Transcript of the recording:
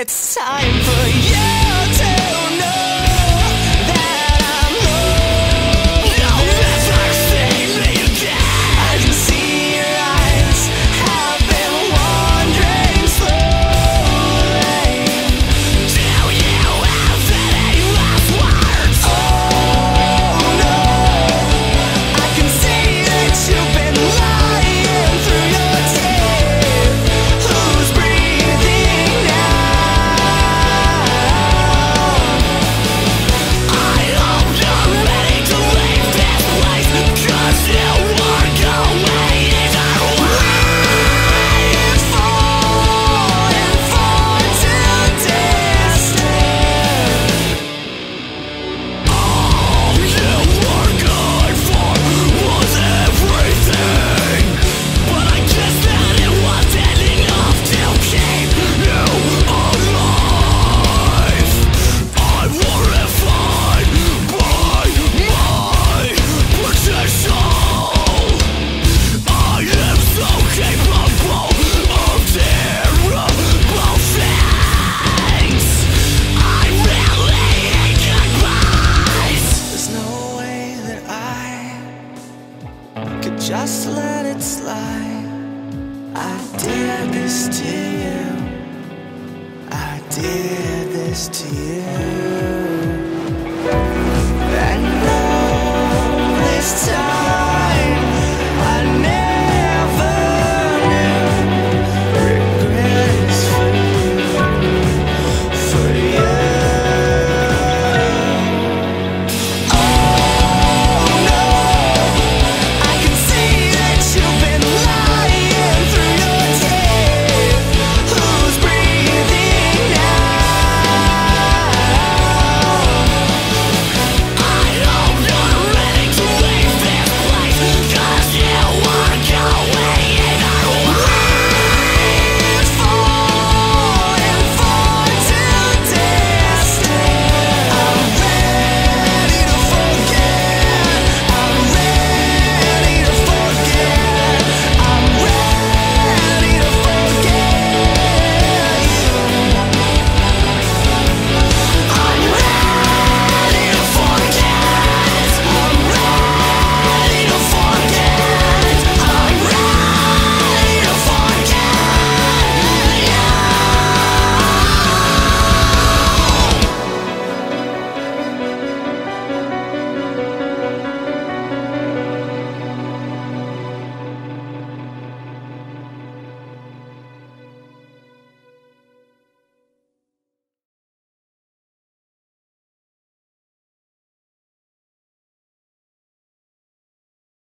It's time for you to know that I'm moving. You'll never see me again. I can see your eyes have been wandering slowly. Do you have any last words? Oh no, I can see that you've been lying through your teeth. Who's breathing now? I hope you're ready to leave this place, 'cause you won't go away either way. Falling far too distant. All you were good for was everything, but I guess that it wasn't enough to keep you alive. I'm horrified by my potential. I am so capable of terrible things. I really hate goodbyes. There's no way that I could just let it slide. I did this to you. I did this to you.